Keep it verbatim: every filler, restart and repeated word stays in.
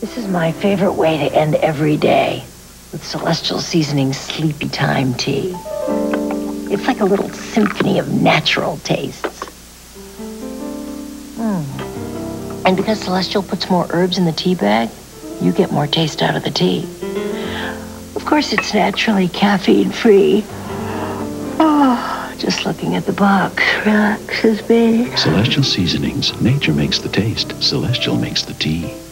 This is my favorite way to end every day, with Celestial Seasonings Sleepytime tea. It's like a little symphony of natural tastes. Mm. And because Celestial puts more herbs in the tea bag, you get more taste out of the tea. Of course, it's naturally caffeine-free. Oh, just looking at the box relaxes me. Celestial Seasonings. Nature makes the taste. Celestial makes the tea.